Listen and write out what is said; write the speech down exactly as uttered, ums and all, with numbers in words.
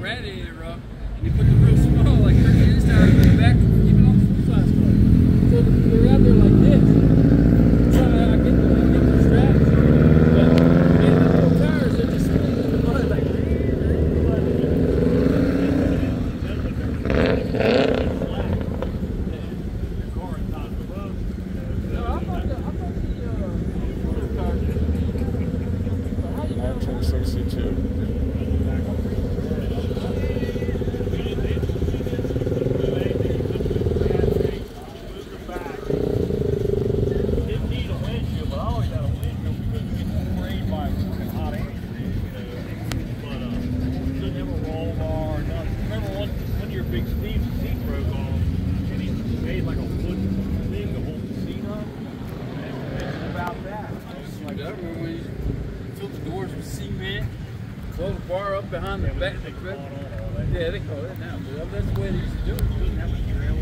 radiator up, and you put the real small, like thirty inch tires in the back, even on the full size car. So they're out there like this. So I get the, I get the straps. But man, the little tires, they're just spinning in the mud like. nineteen sixty-two. Close the bar up behind the back. Yeah, they call it now. That's the way they used to do it.